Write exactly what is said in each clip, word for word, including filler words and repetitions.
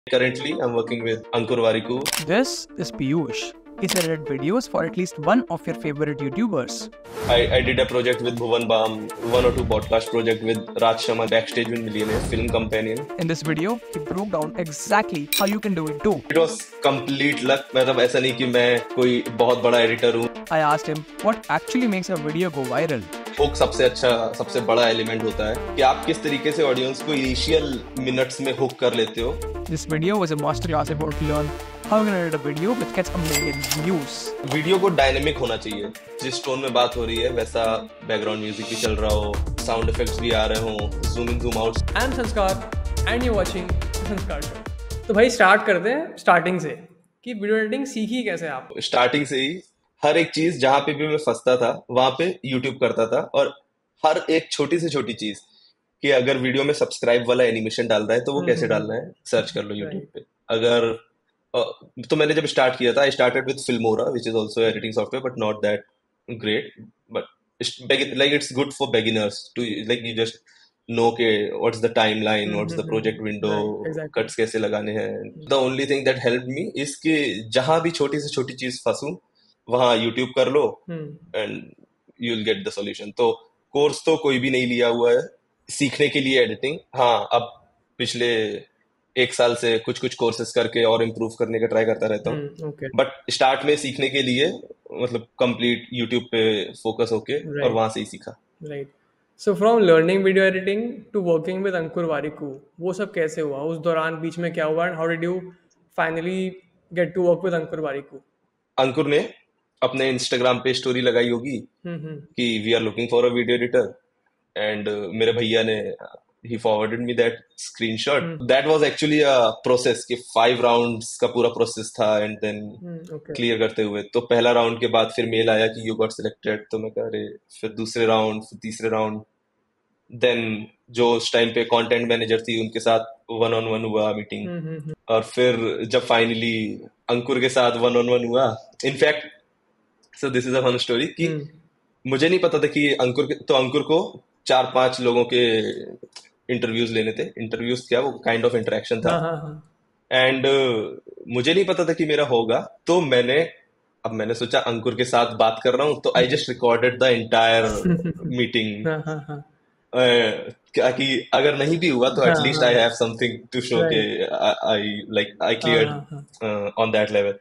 Currently, I'm working with Ankur Wariku. This is Piyush. He's edited videos for at least one of your favorite YouTubers. I, I did a project with Bhuvan Bam, one or two podcast project with Raj Sharma, Backstage with Millionaire, Film Companion. In this video, he broke down exactly how you can do it too. It was complete luck. मतलब ऐसा नहीं कि मैं कोई बहुत बड़ा editor हूँ. I asked him what actually makes a video go viral. Hook सबसे अच्छा, सबसे बड़ा एलिमेंट होता है कि आप किस तरीके से ऑडियंस को इनिशियल मिनट्स में हुक कर लेते हो. This video was a masterclass about to learn how you can edit a video which gets a million views. Video को डायनेमिक होना चाहिए. जिस टोन में बात हो रही है वैसा बैकग्राउंड म्यूजिक भी चल रहा हो, साउंड इफेक्ट्स भी आ रहे हो, zoom in zoom out. I am Sanskar and you watching Sanskar show. तो भाई स्टार्ट करते हैं स्टार्टिंग से कि वीडियो एडिटिंग सीखी कैसे आप? स्टार्टिंग से ही हर एक चीज जहां पे भी मैं फंसता था वहां पे यूट्यूब करता था, और हर एक छोटी से छोटी चीज कि अगर वीडियो में सब्सक्राइब वाला एनिमेशन डाल रहा है तो वो कैसे डालना है, सर्च कर लो यूट्यूब पे. अगर अ, तो मैंने जब स्टार्ट किया था, I started with Filmora which is also editing software but not that great, but like it's good for beginners to like you just know के what's the timeline, what's the project window, cuts कैसे लगाने हैं. The only thing that help me is कि जहां भी छोटी से छोटी चीज फंसूं वहां यूट्यूब कर लो and you will get the solution. तो कोर्स तो कोई भी नहीं लिया हुआ है सीखने के लिए एडिटिंग. हाँ, अब पिछले एक साल से कुछ कुछ कोर्सेज करके और इम्प्रूव करने का ट्राई करता रहता हूँ. बट स्टार्ट में सीखने के लिए मतलब कंप्लीट यूट्यूब पे फोकस होके right. और वहां से ही सीखा. Right. So from learning video editing to working with Ankur Warikoo, वो सब कैसे हुआ? उस दौरान बीच में क्या हुआ and how did you finally get to work with Ankur Warikoo? Ankur ने अपने इंस्टाग्राम पे स्टोरी लगाई होगी कि we are looking for a video editor, and मेरे भैया ने he forwarded me that screenshot. hmm. That was actually a process कि five rounds का पूरा प्रोसेस था, and then clear hmm, okay. करते हुए तो पहला राउंड के बाद फिर मेल आया कि you got selected. तो मैं कह रहे, फिर दूसरे राउंड, फिर तीसरे राउंड, देन जो उस टाइम पे कंटेंट मैनेजर थी उनके साथ वन ऑन वन हुआ मीटिंग. hmm, और फिर जब फाइनली अंकुर के साथ वन ऑन वन हुआ, in fact so this is a fun story कि hmm. मुझे नहीं पता था कि अंकुर तो अंकुर को चार पांच लोगों के इंटरव्यूज लेने थे. इंटरव्यूज क्या, वो काइंड ऑफ इंटरेक्शन था. एंड uh, मुझे नहीं पता था कि मेरा होगा, तो मैंने अब मैंने सोचा अंकुर के साथ बात कर रहा हूँ तो I just recorded the entire meeting कि अगर नहीं भी हुआ तो at least I have something to show के I like I cleared on that level.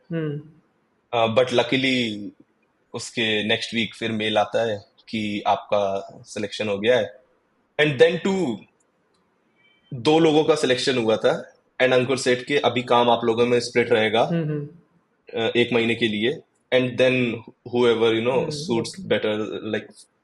But luckily उसके नेक्स्ट वीक फिर मेल आता है कि आपका सिलेक्शन हो गया है. एंड देन टू दो लोगों का सिलेक्शन हुआ था, एंड अंकुर सेठ के अभी काम आप लोगों में स्प्लिट रहेगा uh, एक महीने के लिए, and then whoever you know suits better like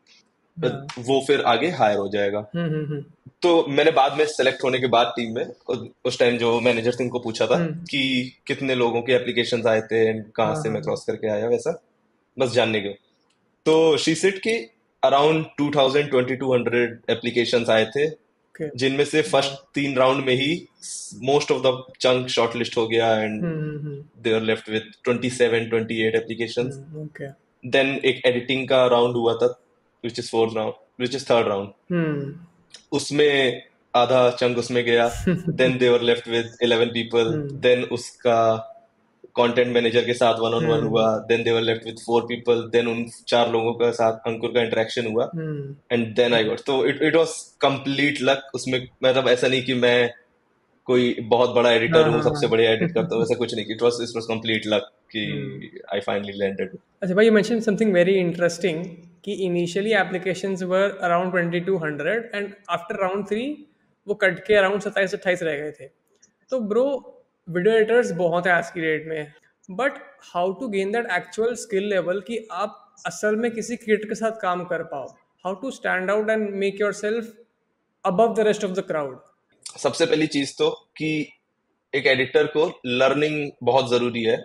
वो फिर आगे हायर हो जाएगा. तो मैंने बाद में सेलेक्ट होने के बाद टीम में उस टाइम जो मैनेजर थे उनको पूछा था कि कितने लोगों के एप्लीकेशंस आए थे एंड कहाँ से मैं क्रॉस करके आया, वैसा बस जानने के. तो शी सेड के around two thousand twenty two hundred applications आए थे, okay. जिनमें से फर्स्ट तीन राउंड में ही most of the chunk shortlist हो गया and they are left with twenty seven twenty eight applications. Then एक एडिटिंग का राउंड हुआ था which is fourth round which is third round. उसमें आधा चंक उसमें गया. Then they were left with eleven people. Then उसका कंटेंट मैनेजर के साथ वन ऑन वन हुआ. Then they were left with four people. Then उन चार लोगों के साथ अंकुर का इंटरेक्शन हुआ, एंड देन आई गॉट. तो it it was complete luck. उसमें मतलब ऐसा नहीं कि मैं कोई बहुत बड़ा एडिटर हूँ, सबसे बढ़िया एडिट करता हूँ, वैसा कुछ नहीं. It was it was complete luck कि आई फाइनली लैंडेड. अच्छा भाई, you mention something very interesting कि initially applications were around twenty two hundred and after round three वो कट के अराउंड सत्ताईस अट्ठाईस रह गए थे. तो ब्रो, वीडियो एडिटर्स बहुत है आज की डेट में, but how to gain that actual skill level कि आप असल में किसी क्रिएटर के साथ काम कर पाओ? How to stand out and make yourself above the rest of the crowd? सबसे पहली चीज तो कि एक एडिटर को लर्निंग बहुत जरूरी है,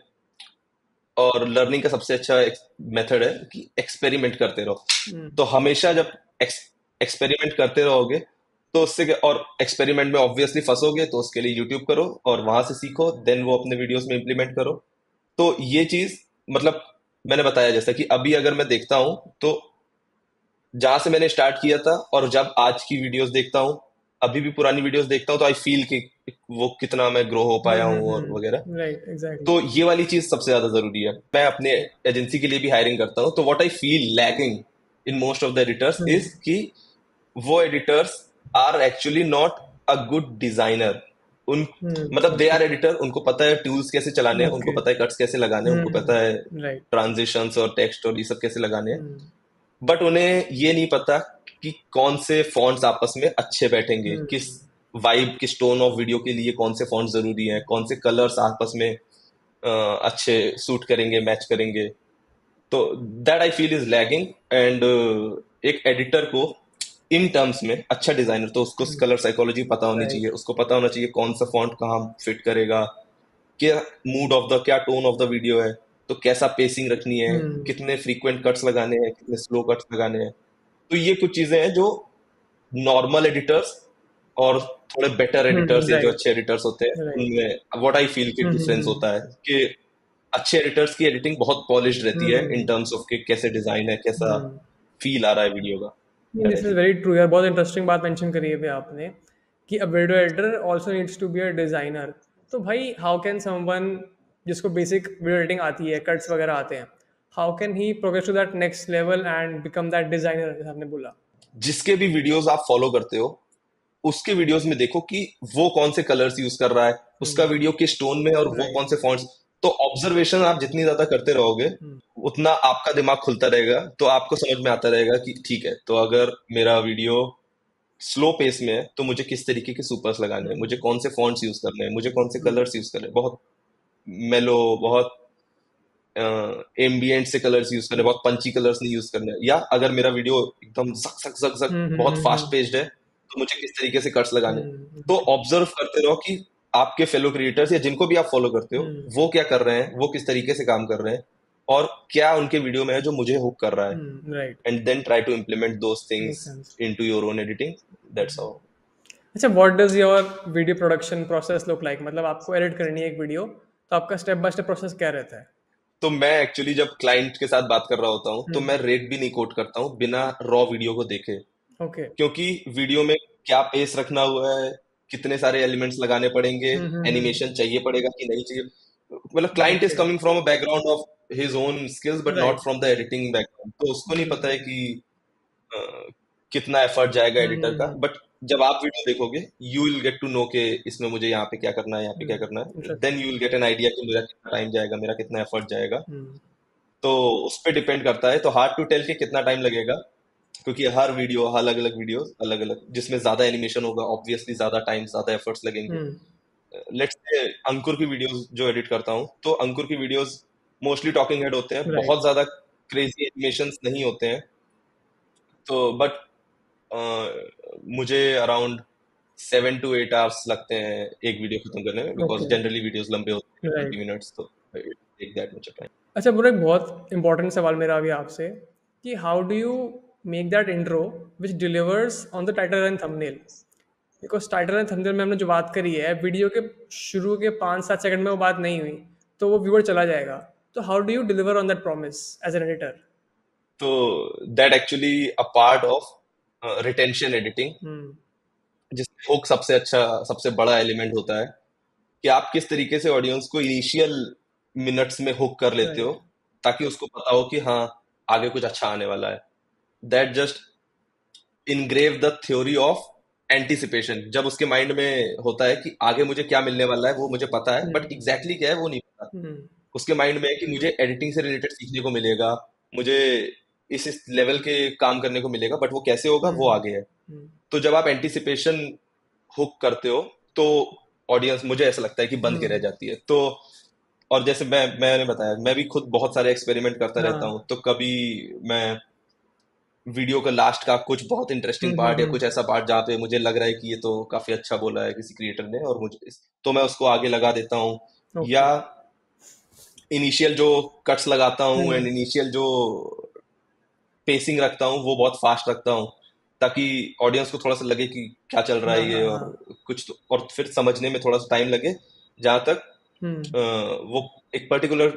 और लर्निंग का सबसे अच्छा मेथड है कि एक्सपेरिमेंट करते रहो. hmm. तो हमेशा जब एक्सपेरिमेंट करते रहोगे तो उससे, और एक्सपेरिमेंट में ऑब्वियसली फंसोगे तो उसके लिए यूट्यूब करो और वहां से सीखो, देन वो अपने वीडियोस में इम्प्लीमेंट करो. तो ये चीज मतलब मैंने बताया जैसा कि अभी अगर मैं देखता हूं तो जहां से मैंने स्टार्ट किया था और जब आज की वीडियोस देखता हूं अभी भी पुरानी वीडियोस देखता हूँ तो आई फील कि वो कितना मैं ग्रो हो पाया हूँ और वगैरह। Right, exactly. तो ये वाली चीज सबसे ज्यादा जरूरी है। मैं अपने एजेंसी के लिए भी हायरिंग करता हूँ, तो what I feel lacking in most of the editors is कि वो editors are actually not a good designer. उन मतलब दे आर एडिटर, उनको पता है टूल्स कैसे चलाने हैं, उनको ओके। पता है कट्स कैसे लगाने हैं, उनको पता है राइट। ट्रांजिशंस और टेक्स्ट और ये सब कैसे लगाने हैं, बट उन्हें ये नहीं पता कि कौन से फॉन्ट्स आपस में अच्छे बैठेंगे, किस वाइब, किस टोन ऑफ वीडियो के लिए कौन से फॉन्ट जरूरी हैं, कौन से कलर्स आपस में अ, अच्छे सूट करेंगे, मैच करेंगे। तो that I feel is lagging. And एक एडिटर को इन टर्म्स में, अच्छा डिजाइनर तो उसको कलर साइकोलॉजी पता होनी चाहिए, उसको पता होना चाहिए कौन सा फॉन्ट कहाँ फिट करेगा, क्या मूड ऑफ द, क्या टोन ऑफ द वीडियो है, तो कैसा पेसिंग रखनी है, कितने फ्रीक्वेंट कट्स लगाने हैं, कितने स्लो कट्स लगाने हैं। तो ये कुछ चीजें हैं जो नॉर्मल एडिटर्स और थोड़े बेटर एडिटर्स या जो राइट, अच्छे एडिटर्स होते हैं राइट। उनमें व्हाट आई फील कि डिफरेंस होता है कि अच्छे एडिटर्स की एडिटिंग बहुत पॉलिश्ड रहती है इन टर्म्स ऑफ के कैसे डिजाइन है, कैसा फील आ रहा है वीडियो का। That I this is feel. Very true यार, बहुत इंटरेस्टिंग बात मेंशन करी है अभी आपने कि a video editor also needs to be a designer. तो भाई हाउ कैन समवन जिसको बेसिक वीडियो एडिटिंग आती है, कट्स वगैरह आते हैं, how can he progress to that next level and become that designer जैसे आपने बोला? जिसके भी वीडियोस आप फॉलो करते हो उसके वीडियोस में देखो कि वो कौन से कलर्स यूज कर रहा है, उसका वीडियो किस टोन में, और वो Right. कौन से फॉन्ट्स। तो ऑब्जर्वेशन आप जितनी ज्यादा करते रहोगे उतना आपका दिमाग खुलता रहेगा, तो आपको समझ में आता रहेगा कि ठीक है, तो अगर मेरा वीडियो स्लो पेस में है तो मुझे किस तरीके के सुपर्स लगाने हैं, मुझे कौन से फॉन्ट्स यूज करने हैं, मुझे कौन से कलर्स यूज करने हैं, बहुत मेलो, बहुत एम्बियंट से कलर्स यूज करने, बहुत पंची कलर्स नहीं यूज करने। या अगर मेरा वीडियो एकदम जक जक जक जक बहुत फास्ट पेस्ड है तो मुझे किस तरीके से कट्स लगाने। तो ऑब्जर्व करते रहो कि आपके फेलो क्रिएटर्स या जिनको भी आप फॉलो करते हो वो क्या कर रहे हैं, वो किस तरीके से काम कर रहे हैं, और क्या उनके वीडियो में है जो मुझे हुक कर रहा है, right. And then try to implement those make things sense. Into your own editing. That's all. अच्छा, what does your video production process look like? मतलब आपको एडिट करनी है एक वीडियो, तो आपका स्टेप बाय स्टेप प्रोसेस क्या रहता है? तो मैं एक्चुअली जब क्लाइंट के साथ बात कर रहा होता हूँ तो मैं रेट भी नहीं कोट करता हूँ बिना रॉ वीडियो को देखे, ओके। क्योंकि वीडियो में क्या पेस रखना हुआ है, कितने सारे एलिमेंट्स लगाने पड़ेंगे, एनिमेशन चाहिए पड़ेगा कि नहीं चाहिए। मतलब client is okay. Coming from a background of his own skills but not right. From the editing background, तो उसको नहीं पता है कि अ, कितना एफर्ट जाएगा एडिटर का। बट जब आप वीडियो देखोगे you will get to know के इसमें मुझे यहाँ पे क्या करना है, यहाँ पे क्या करना है, then you will get an idea कि मेरा कितना टाइम जाएगा, मेरा कितना एफर्ट जाएगा। तो उस पर डिपेंड करता है। तो हार्ड टू टेल कि कितना टाइम लगेगा, क्योंकि हर वीडियो, अलग अलग वीडियो अलग अलग, जिसमें ज्यादा एनिमेशन होगा ऑब्वियसली ज्यादा टाइम, ज्यादा एफर्ट्स लगेंगे। लेट्स से अंकुर की वीडियोस जो एडिट करता हूँ, तो अंकुर की वीडियोस मोस्टली टॉकिंग हेड होते हैं, राइट। बहुत ज्यादा क्रेजी एनिमेशंस नहीं होते हैं। तो बट मुझे around seven to eight hours लगते हैं एक वीडियो खत्म करने में, बिकॉज ओके। जनरली वीडियोस लंबे होते हैं राइट। ट्वेंटी मिनट्स, तो टेक दैट मच टाइम। अच्छा ब्रो, एक बहुत इंपॉर्टेंट सवाल मेरा अभी आपसे कि how do you make that intro which delivers on the title and thumbnail? Because title and thumbnail में हमने जो बात करी है, वीडियो के शुरू के पाँच सात सेकंड में वो बात नहीं हुई तो वो व्यूअर चला जाएगा। तो how do you deliver on that promise as an editor? तो that actually a part of retention editing, जिसमें हुक सबसे अच्छा, सबसे बड़ा एलिमेंट होता है कि आप किस तरीके से ऑडियंस को इनिशियल मिनट्स में हुक कर लेते हो, ताकि उसको पता हो कि हाँ आगे कुछ अच्छा आने वाला है। That just engrave the theory of anticipation. जब उसके माइंड में होता है कि आगे मुझे क्या मिलने वाला है वो मुझे पता है, बट एग्जैक्टली क्या है वो नहीं पता। उसके माइंड में है कि मुझे एडिटिंग से रिलेटेड सीखने को मिलेगा, मुझे इस इस लेवल के काम करने को मिलेगा, बट वो कैसे होगा वो आगे है। तो जब आप एंटिसिपेशन हुक करते हो तो ऑडियंस, मुझे ऐसा लगता है कि बंद के रह जाती है। तो और जैसे मैं मैंने बताया, मैं भी खुद बहुत सारे एक्सपेरिमेंट करता रहता हूँ। तो कभी मैं वीडियो का लास्ट का कुछ बहुत इंटरेस्टिंग पार्ट या कुछ ऐसा पार्ट जहाँ पे मुझे लग रहा है कि ये तो काफी अच्छा बोला है किसी क्रिएटर ने, और मुझे इस, तो मैं उसको आगे लगा देता हूँ। Okay. या इनिशियल जो कट्स लगाता हूँ एंड इनिशियल जो पेसिंग रखता हूँ वो बहुत फास्ट रखता हूँ, ताकि ऑडियंस को थोड़ा सा लगे कि क्या चल रहा है ये, और कुछ तो, और फिर समझने में थोड़ा सा टाइम लगे, जहां तक आ, वो एक particular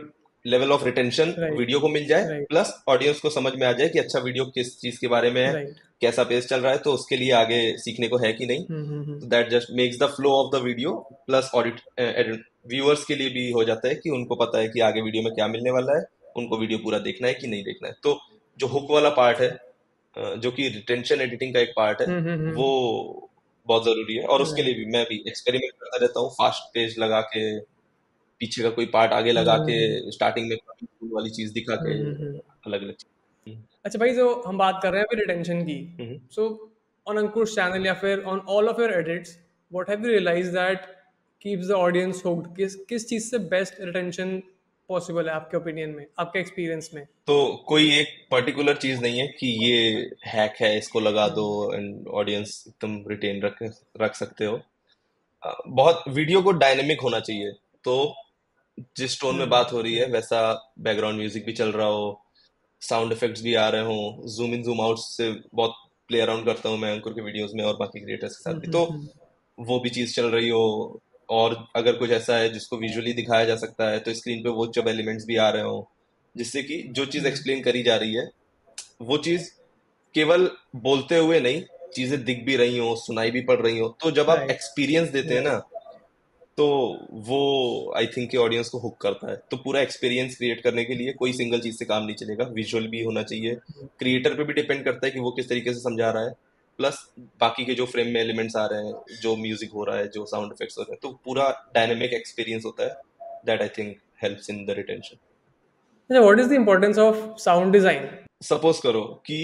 level of retention right video को मिल जाए, राइट प्लस ऑडियंस को समझ में आ जाए कि अच्छा वीडियो किस चीज के बारे में है, राइट कैसा पेज चल रहा है, तो उसके लिए आगे सीखने को है कि नहीं। हम्म हम्म तो hmm that just makes the flow of the video, plus audit viewers के लिए भी हो जाता है कि उनको पता है कि आगे वीडियो में क्या मिलने वाला है, उनको वीडियो पूरा देखना है कि नहीं देखना है। तो जो हुक वाला पार्ट है, अ, जो कि रिटेंशन एडिटिंग का एक पार्ट है, हम्म हम्म वो बहुत जरूरी है। और उसके लिए राइट भी मैं भी एक्सपेरिमेंट करता रहता हूँ, फास्ट पेज लगा के, पीछे का कोई पार्ट आगे लगा के, हम्म स्टार्टिंग में cool वाली चीज दिखा के, हम्म हम्म अलग अलग चीज। अच्छा भाई, जो हम बात कर रहे हैं अभी रिटेंशन की, हम्म। सो ऑन अंकुश चैनल या फिर on all of your edits, what have you realize that keeps the audience hooked? किस किस चीज से बेस्ट रिटेंशन पॉसिबल है आपके ओपिनियन में, आपके एक्सपीरियंस में? तो कोई एक पर्टिकुलर चीज नहीं है कि ये हैक है, इसको लगा दो एंड ऑडियंस एकदम रिटेन रख रख सकते हो। अ, बहुत वीडियो को डायनेमिक होना चाहिए। तो जिस टोन में बात हो रही है वैसा बैकग्राउंड म्यूजिक भी चल रहा हो, साउंड इफेक्ट्स भी आ रहे हो, जूम इन जूम आउट से बहुत प्ले अराउंड करता हूँ मैं अंकुर के वीडियोस में और बाकी क्रिएटर्स के साथ भी, तो वो भी चीज चल रही हो। और अगर कुछ ऐसा है जिसको विजुअली दिखाया जा सकता है, तो स्क्रीन पे वो जब एलिमेंट्स भी आ रहे हो, जिससे कि जो चीज एक्सप्लेन करी जा रही है वो चीज केवल बोलते हुए नहीं, चीजें दिख भी रही हो, सुनाई भी पड़ रही हो, तो जब आप राइट एक्सपीरियंस देते हैं ना, तो वो आई थिंक कि ऑडियंस को हुक करता है। तो पूरा एक्सपीरियंस क्रिएट करने के लिए कोई सिंगल चीज से काम नहीं चलेगा, विजुअल भी होना चाहिए। क्रिएटर पे भी डिपेंड करता है कि वो किस तरीके से समझा रहा है, प्लस बाकी के जो फ्रेम में एलिमेंट्स आ रहे हैं, जो म्यूजिक हो रहा है, जो साउंड इफेक्ट्स हो रहे हैं, तो पूरा डायनेमिक एक्सपीरियंस होता है। That I think helps in the retention. अच्छा, what is the importance of sound design? Suppose करो कि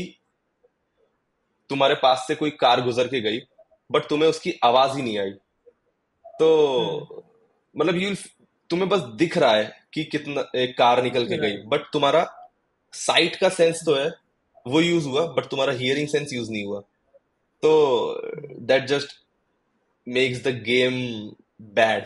तुम्हारे पास से कोई कार गुजर के गई, बट तुम्हें उसकी आवाज ही नहीं आई, तो मतलब यू तुम्हें बस दिख रहा है कि कितना एक कार निकल के गई, राइट बट तुम्हारा साइट का सेंस तो है, वो यूज हुआ, बट तुम्हारा हियरिंग सेंस यूज नहीं हुआ। तो that just makes the game bad.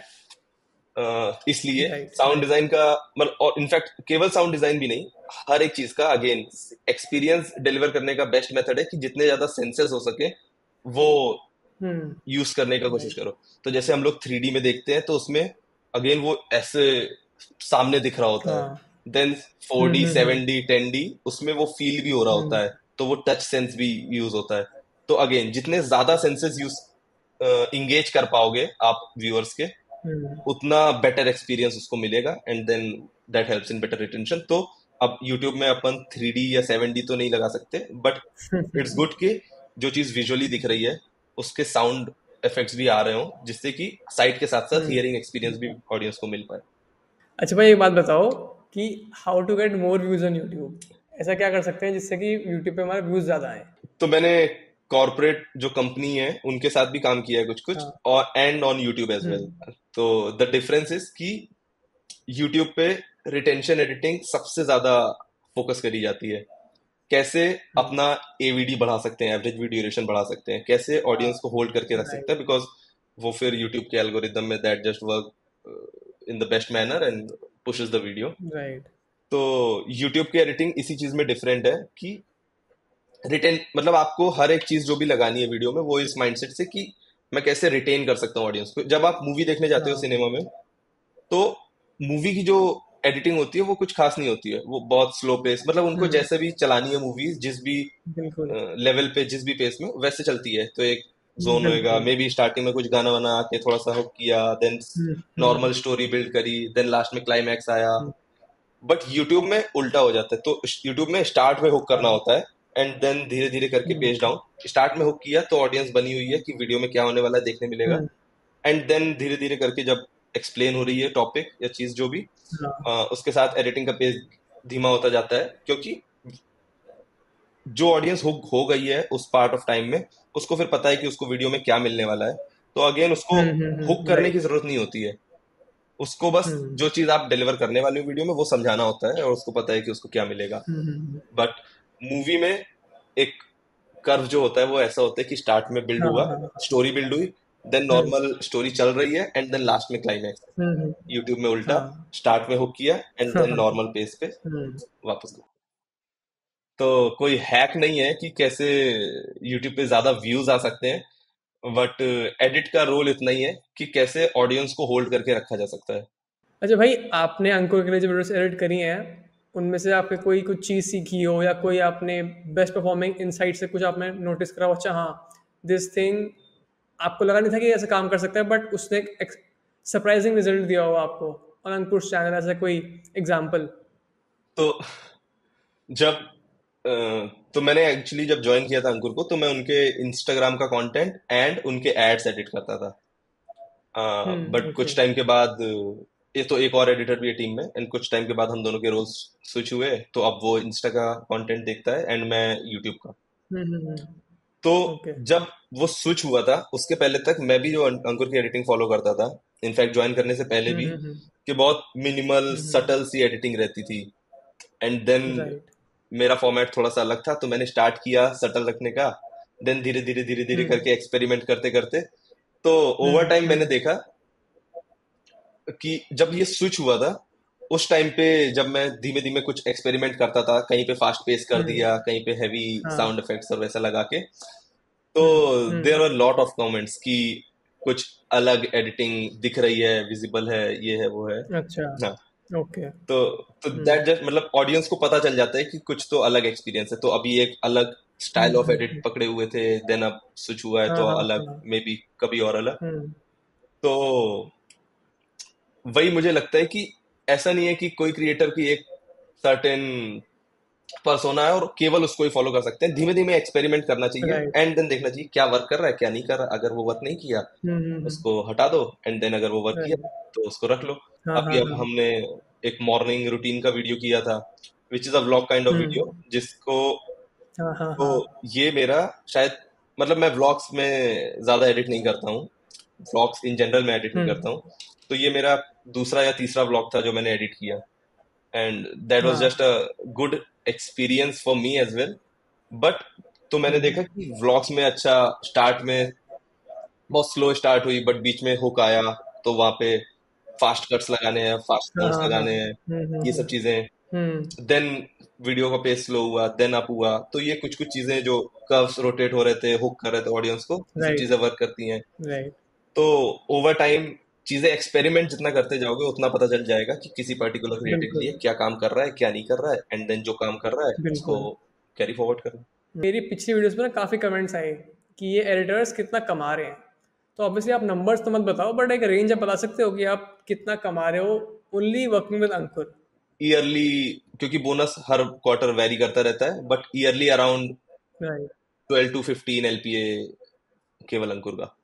इसलिए राइट साउंड राइट डिजाइन का मतलब, और इनफैक्ट केवल साउंड डिजाइन भी नहीं, हर एक चीज का अगेन एक्सपीरियंस डिलीवर करने का बेस्ट मेथड है कि जितने ज्यादा सेंसेस हो सके वो हम्म यूज करने का कोशिश राइट करो। तो जैसे हम लोग थ्री डी में देखते हैं, तो उसमें अगेन वो ऐसे सामने दिख रहा होता है। हाँ then four hmm D hmm seven D ten D उसमें वो फील भी हो रहा हम्म होता है, तो वो टच सेंस भी यूज होता है। तो अगेन जितने ज्यादा सेंसेस यूज इंगेज कर पाओगे आप व्यूअर्स के, हम्म उतना बेटर एक्सपीरियंस उसको मिलेगा, and then that helps in better retention. तो अब यूट्यूब में अपन थ्री डी या सेवन डी तो नहीं लगा सकते, बट इट्स गुड कि जो चीज विजुअली दिख रही है उसके साउंड इफेक्ट्स भी आ रहे हो, जिससे कि साइट के साथ साथ हम्म हियरिंग एक्सपीरियंस भी ऑडियंस को मिल पाए। अच्छा भाई, एक बात बताओ कि how to get more views on YouTube? ऐसा क्या कर सकते हैं जिससे कि यूट्यूब पे हमारे व्यूज ज्यादा आए? तो मैंने कॉर्पोरेट जो कंपनी है उनके साथ भी काम किया है कुछ कुछ, हाँ और and on YouTube as well. Hmm तो द डिफरेंस इज कि यूट्यूब पे रिटेंशन एडिटिंग सबसे ज्यादा फोकस करी जाती है। कैसे हम्म अपना एवीडी बढ़ा सकते हैं, एवरेज वीडियो ड्यूरेशन बढ़ा सकते हैं, कैसे हाँ ऑडियंस को होल्ड करके रख सकते राइट हैं, बिकॉज वो फिर यूट्यूब के एल्गोरिदम में that just work in the best manner and pushes the video. Right तो यूट्यूब की एडिटिंग इसी चीज में डिफरेंट है कि रिटेन मतलब आपको हर एक चीज जो भी लगानी है वीडियो में, वो इस माइंडसेट से कि मैं कैसे रिटेन कर सकता हूँ ऑडियंस को। जब आप मूवी देखने जाते हो हाँ सिनेमा में, तो मूवी की जो एडिटिंग होती है वो कुछ खास नहीं होती है, वो बहुत स्लो पेस, मतलब उनको हम्म जैसे भी चलानी है मूवीज, जिस भी बिल्कुल लेवल पे जिस भी पेस में वैसे चलती है। तो एक जोन होएगा, बिल्कुल मे बी स्टार्टिंग में कुछ गाना वाना आके थोड़ा सा हुक किया, then hmm hmm normal story build करी, देन लास्ट में क्लाइमैक्स आया। हम्म, बट यूट्यूब में उल्टा हो जाता है, तो यूट्यूब में स्टार्ट में हुक करना हाँ होता है, एंड देन धीरे धीरे करके हम्म पेज डाउन। स्टार्ट में हुक किया तो ऑडियंस बनी हुई है कि वीडियो में क्या होने वाला है, देखने मिलेगा, हम्म एंड देन धीरे धीरे करके जब एक्सप्लेन हो रही है टॉपिक या चीज जो भी, हाँ अ, उसके साथ एडिटिंग का पेज धीमा होता जाता है, क्योंकि जो ऑडियंस हुक हो गई है उस पार्ट ऑफ टाइम में, उसको फिर पता है कि उसको वीडियो में क्या मिलने वाला है। तो अगेन उसको हम्म हम्म हुक हम्म करने की राइट जरूरत नहीं होती है, उसको बस हम्म जो चीज आप डिलीवर करने वाले हो वीडियो में वो समझाना होता है, और उसको पता है कि उसको क्या मिलेगा। हम्म हम्म, बट मूवी में एक कर्व जो होता है वो ऐसा होता है कि स्टार्ट में बिल्ड हाँ हुआ, हाँ हाँ स्टोरी बिल्ड हुई, देन हम्म नॉर्मल स्टोरी चल रही है, एंड देन लास्ट में क्लाइमैक्स। हम्म हम्म, यूट्यूब में उल्टा, हाँ स्टार्ट में हुक किया एंड हाँ देन हाँ नॉर्मल पेज पे हम्म वापस गो। तो कोई हैक नहीं है कि कैसे यूट्यूब पे ज्यादा व्यूज आ सकते हैं, बट एडिट का रोल इतना ही है कि कैसे ऑडियंस को होल्ड करके रखा जा सकता है। अच्छा भाई, आपने अंकुर के लिए जो वीडियोस एडिट करी हैं, उनमें से आपके कोई कुछ चीज़ सीखी हो, या कोई आपने बेस्ट परफॉर्मिंग इनसाइट से कुछ आपने नोटिस करा हो, अच्छा हाँ, दिस थिंग आपको लगा नहीं था कि ऐसे काम कर सकता है, बट उसने एक सरप्राइजिंग रिजल्ट दिया हो आपको और अंकुश चैनल, ऐसा कोई एग्जाम्पल? तो जब अ, तो मैंने एक्चुअली जब ज्वाइन किया था अंकुर को, तो मैं उनके इंस्टाग्राम का कंटेंट एंड उनके एड्स एडिट करता था। Hmm, but okay. कुछ टाइम के बाद, ये तो एक और एडिटर भी है टीम में, एंड कुछ टाइम के बाद हम दोनों के रोल्स स्विच हुए, तो अब वो इंस्टा का कंटेंट देखता है एंड मैं यूट्यूब का। हम्म, हम्म, हम्म, तो ओके। जब वो स्विच हुआ था, उसके पहले तक मैं भी जो अं- अंकुर की एडिटिंग फॉलो करता था, इनफैक्ट ज्वाइन करने से पहले हम्म, भी, हम्म, कि बहुत मिनिमल हम्म, सटल सी एडिटिंग रहती थी। And then right. मेरा फॉर्मेट थोड़ा सा अलग था, तो मैंने स्टार्ट किया सटल रखने का। देन धीरे धीरे धीरे धीरे हम्म, करके एक्सपेरिमेंट करते करते, तो ओवर हम्म, टाइम मैंने हम्म, देखा कि जब ये स्विच हुआ था, उस टाइम पे जब मैं धीमे धीमे कुछ एक्सपेरिमेंट करता था, कहीं पे फास्ट पेस कर हम्म, दिया, कहीं पे हैवी हाँ। साउंड इफेक्ट्स और वैसा लगा के, तो hmm, there hmm, are lot of comments कि कुछ अलग एडिटिंग दिख रही है, विजिबल है, ये है वो है। अच्छा, हाँ। ओके। तो तो हम्म, दैट जस्ट मतलब ऑडियंस को पता चल जाता है कि कुछ तो अलग एक्सपीरियंस है, तो अभी एक अलग hmm, style of hmm, edit hmm, पकड़े हुए थे, देन अब स्विच हुआ है हाँ, तो हाँ, अलग, हाँ। मे बी कभी और अलग। हम्म, तो वही मुझे लगता है कि ऐसा नहीं है कि कोई क्रिएटर की एक सर्टेन पर्सोना है और केवल उसको ही फॉलो कर सकते हैं। धीमे धीमे एक्सपेरिमेंट करना चाहिए राइट। एंड देन देखना चाहिए क्या वर्क कर रहा है, क्या नहीं कर रहा। अगर वो वर्क नहीं किया, हम्म, हम्म, हम्म, उसको हटा दो, एंड देन अगर वो वर्क किया राइट। तो उसको रख लो। हाँ, अभी हाँ, अब हाँ। हमने एक मॉर्निंग रूटीन का वीडियो किया था, which is a vlog kind of hmm, video, जिसको, हाँ, हाँ, तो हाँ। ये मेरा शायद, मतलब मैं व्लॉग्स में ज्यादा एडिट नहीं करता हूँ, व्लॉग्स इन जनरल मैं एडिट नहीं हम्म, करता हूँ। तो ये मेरा दूसरा या तीसरा व्लॉग था जो मैंने एडिट किया, एंड दैट वाज जस्ट हाँ। A good experience for me as well. But तो मैंने हम्म, देखा कि व्लॉग्स में अच्छा, स्टार्ट में बहुत स्लो स्टार्ट हुई, बट बीच में हुक आया, तो वहां पे फास्ट कट्स लगाने हैं, फास्ट हाँ, साउंड्स हाँ, हाँ। लगाने हैं, हम्म, हम्म, ये सब हम्म, चीजें। हम्म, देन वीडियो का पेस स्लो हुआ, देन अप हुआ, तो ये कुछ कुछ चीजें जो कर्व्स रोटेट हो रहे थे, हुक कर रहे थे ऑडियंस को, ये सब राइट, चीजें वर्क करती हैं। राइट। तो ओवर टाइम चीजें एक्सपेरिमेंट जितना करते जाओगे, उतना पता चल जाएगा कि किसी पर्टिकुलर क्रिएटर के बिल्कुल, लिए क्या काम कर रहा है, क्या नहीं कर रहा है, एंड देन जो काम कर रहा है उसको बिल्कुल। कैरी फॉरवर्ड करना। मेरी पिछली वीडियोस में ना काफ़ी कमेंट्स आए कि ये एडिटर्स कितना कमा रहे हैं। तो ऑब्वियसली आप नंबर्स तो मत बताओ, बट एक रेंज आप बता सकते हो कि आप कितना कमा रहे हो only working with Ankur. Yearly, क्योंकि बोनस हर क्वार्टर वेरी करता रहता है, but yearly around right. Twelve to fifteen LPA केवल अंकुर का।